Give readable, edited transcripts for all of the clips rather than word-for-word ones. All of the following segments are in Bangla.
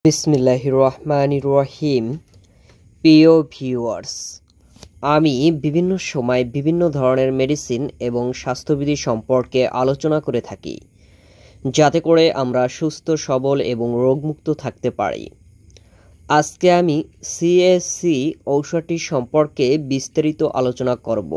বিসমিল্লাহির রহমানির রহিম। প্রিয় ভিউয়ার্স, আমি বিভিন্ন সময় বিভিন্ন ধরনের মেডিসিন এবং স্বাস্থ্যবিধি সম্পর্কে আলোচনা করে থাকি, যাতে করে আমরা সুস্থ সবল এবং রোগমুক্ত থাকতে পারি। আজকে আমি সিএসি ঔষধটি সম্পর্কে বিস্তারিত আলোচনা করব।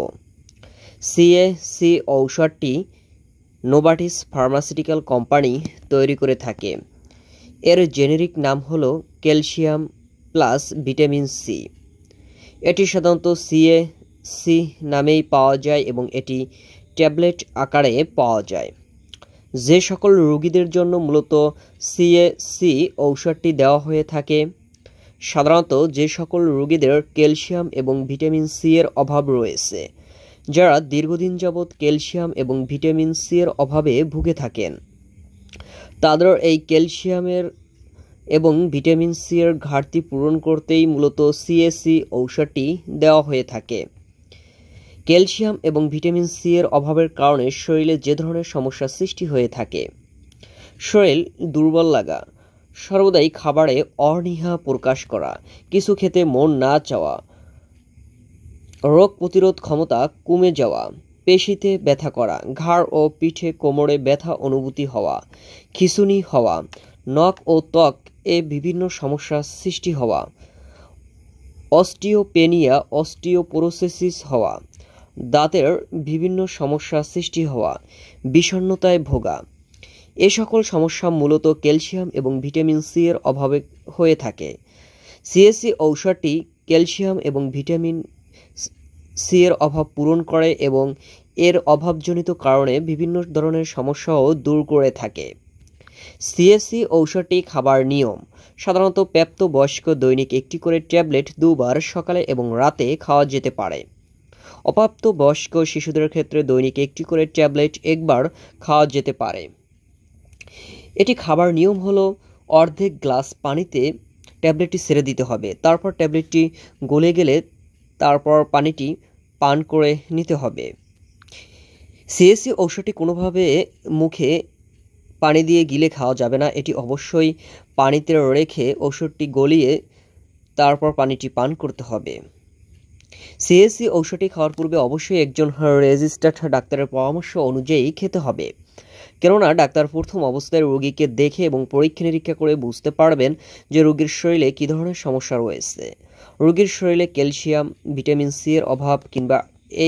সিএসি ঔষধটি নোভার্টিস ফার্মাসিউটিক্যাল কোম্পানি তৈরি করে থাকে। এর জেনেরিক নাম হলো ক্যালসিয়াম প্লাস ভিটামিন সি। এটি সাধারণত সিএসি নামেই পাওয়া যায় এবং এটি ট্যাবলেট আকারে পাওয়া যায়। যে সকল রোগীদের জন্য মূলত সিএসি ঔষধটি দেওয়া হয়ে থাকে, সাধারণত যে সকল রোগীদের ক্যালসিয়াম এবং ভিটামিন সি এর অভাব রয়েছে, যারা দীর্ঘদিন যাবৎ ক্যালসিয়াম এবং ভিটামিন সি এর অভাবে ভুগে থাকেন, তাদের এই ক্যালসিয়ামের এবং ভিটামিন সি এর ঘাটতি পূরণ করতেই মূলত সিএসি ঔষধটি দেওয়া হয়ে থাকে। ক্যালসিয়াম এবং ভিটামিন সি এর অভাবের কারণে শরীরে যে ধরনের সমস্যার সৃষ্টি হয়ে থাকে, শরীর দুর্বল লাগা, সর্বদাই খাবারে অনীহা প্রকাশ করা, কিছু খেতে মন না চাওয়া, রোগ প্রতিরোধ ক্ষমতা কমে যাওয়া, পেশিতে ব্যথা করা, ঘাড় ও পিঠে কোমরে ব্যথা অনুভূতি হওয়া, খিঁচুনি হওয়া, নখ ও ত্বক এ বিভিন্ন সমস্যার সৃষ্টি হওয়া, অস্টিওপেনিয়া অস্টিওপোরোসিস হওয়া, দাঁতের বিভিন্ন সমস্যার সৃষ্টি হওয়া, বিষণ্ণতায় ভোগা, এ সকল সমস্যা মূলত ক্যালসিয়াম এবং ভিটামিন সি এর অভাবে হয়ে থাকে। সিএসি ঔষধটি ক্যালসিয়াম এবং ভিটামিন সি এর অভাব পূরণ করে এবং এর অভাবজনিত কারণে বিভিন্ন ধরনের সমস্যাও দূর করে থাকে। সিএসি ঔষধটি খাবার নিয়ম: সাধারণত প্রাপ্তবয়স্ক দৈনিক একটি করে ট্যাবলেট দুবার সকালে এবং রাতে খাওয়া যেতে পারে। অপ্রাপ্তবয়স্ক শিশুদের ক্ষেত্রে দৈনিক একটি করে ট্যাবলেট একবার খাওয়া যেতে পারে। এটি খাবার নিয়ম হলো অর্ধেক গ্লাস পানিতে ট্যাবলেটটি ছেড়ে দিতে হবে, তারপর ট্যাবলেটটি গলে গেলে তারপর পানিটি পান করে নিতে হবে। সিএসি ঔষধটি কোনোভাবে মুখে পানি দিয়ে গিলে খাওয়া যাবে না। এটি অবশ্যই পানিতে রেখে ঔষধটি গলিয়ে তারপর পানিটি পান করতে হবে। সিএসি ঔষধটি খাওয়ার পূর্বে অবশ্যই একজন রেজিস্টার্ড ডাক্তারের পরামর্শ অনুযায়ী খেতে হবে, কেননা ডাক্তার প্রথম অবস্থায় রোগীকে দেখে এবং পরীক্ষা নিরীক্ষা করে বুঝতে পারবেন যে রোগীর শরীরে কী ধরনের সমস্যা রয়েছে। রোগীর শরীরে ক্যালসিয়াম, ভিটামিন সি এর অভাব কিংবা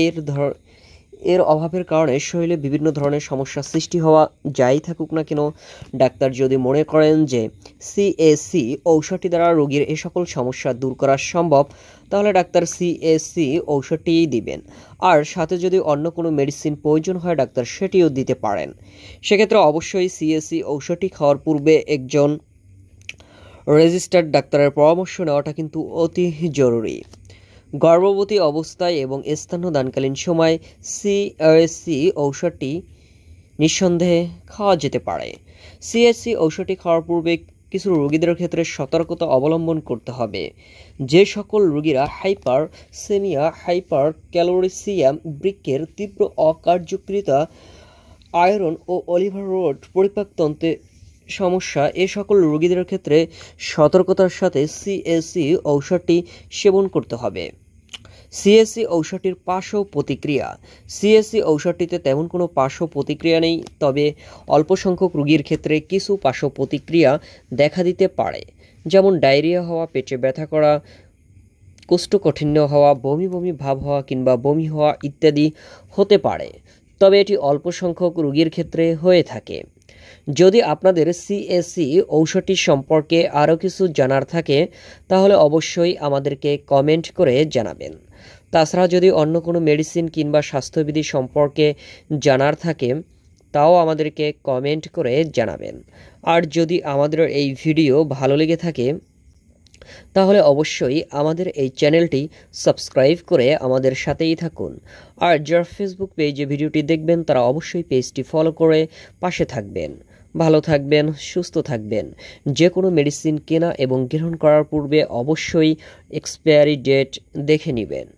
এর অভাবের কারণে শরীরে বিভিন্ন ধরনের সমস্যার সৃষ্টি হওয়া যাই থাকুক না কেন, ডাক্তার যদি মনে করেন যে সিএসি ঔষধটি দ্বারা রোগীর এ সকল সমস্যা দূর করা সম্ভব, তাহলে ডাক্তার সিএসি ঔষধটিই দিবেন। আর সাথে যদি অন্য কোনো মেডিসিন প্রয়োজন হয়, ডাক্তার সেটিও দিতে পারেন। সেক্ষেত্রে অবশ্যই সিএসি ঔষধটি খাওয়ার পূর্বে একজন রেজিস্টার্ড ডাক্তারের পরামর্শ নেওয়াটা কিন্তু অতি জরুরি। গর্ভবতী অবস্থায় এবং স্তন্যদানকালীন সময় সিএসি ঔষধটি নিঃসন্দেহে খাওয়া যেতে পারে। সিএসি ঔষধটি খাওয়ার পূর্বে কিছু রোগীদের ক্ষেত্রে সতর্কতা অবলম্বন করতে হবে। যে সকল রোগীরা হাইপারসেমিয়া, হাইপার ক্যালোরিসিয়াম, বৃক্কের তীব্র অকার্যকরিতা, আয়রন ও অলিভার রোড পরিপাকতন্ত্রে সমস্যা, এ সকল রোগীদের ক্ষেত্রে সতর্কতার সাথে সিএসি ঔষধটি সেবন করতে হবে। সিএসি ঔষধটির পার্শ্ব প্রতিক্রিয়া: সিএসি ঔষধটিতে তেমন কোনো পার্শ্ব প্রতিক্রিয়া নেই, তবে অল্প সংখ্যক রোগীর ক্ষেত্রে কিছু পার্শ্ব প্রতিক্রিয়া দেখা দিতে পারে, যেমন ডায়রিয়া হওয়া, পেটে ব্যথা করা, কোষ্ঠকাঠিন্য হওয়া, বমি বমি ভাব হওয়া কিংবা বমি হওয়া ইত্যাদি হতে পারে, তবে এটি অল্প সংখ্যক রোগীর ক্ষেত্রে হয়ে থাকে। যদি আপনাদের সিএসি ঔষধটি সম্পর্কে আরও কিছু জানার থাকে, তাহলে অবশ্যই আমাদেরকে কমেন্ট করে জানাবেন। তাছাড়া যদি অন্য কোনো মেডিসিন কিংবা স্বাস্থ্যবিধি সম্পর্কে জানার থাকে, তাও আমাদেরকে কমেন্ট করে জানাবেন। আর যদি আমাদের এই ভিডিও ভালো লেগে থাকে, তাহলে অবশ্যই আমাদের এই চ্যানেলটি সাবস্ক্রাইব করে আমাদের সাথেই থাকুন। আর যারা ফেসবুক পেজে ভিডিওটি দেখবেন, তারা অবশ্যই পেজটি ফলো করে পাশে থাকবেন। ভালো থাকবেন, সুস্থ থাকবেন। যে কোনো মেডিসিন কেনা এবং গ্রহণ করার পূর্বে অবশ্যই এক্সপায়ারি ডেট দেখে নেবেন।